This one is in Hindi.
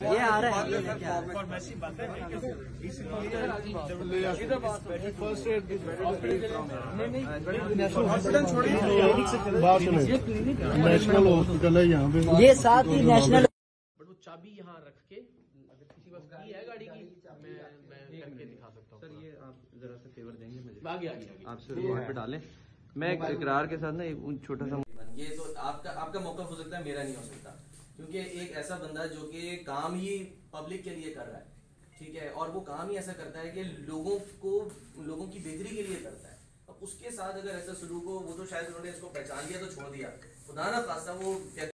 ये आ रहा है नेशनल हॉस्पिटल है यहाँ पे, ये साथ ही नेशनल। बट वो चाबी यहाँ रख के अगर किसी वक्त की है गाड़ी की मैं करके दिखा सकता हूँ। सर ये आप जरा सा फेवर देंगे मुझे, आगे आप सर वहाँ पे डालें। मैं इकरार के साथ ना एक छोटा सा, ये तो आपका मौका हो सकता है, मेरा नहीं हो सकता, क्योंकि एक ऐसा बंदा जो कि काम ही पब्लिक के लिए कर रहा है, ठीक है, और वो काम ही ऐसा करता है कि लोगों की बेहतरी के लिए करता है। अब उसके साथ अगर ऐसा सलूक हो, वो तो शायद उन्होंने इसको पहचान लिया तो छोड़ दिया, खुदा ना खास्ता वो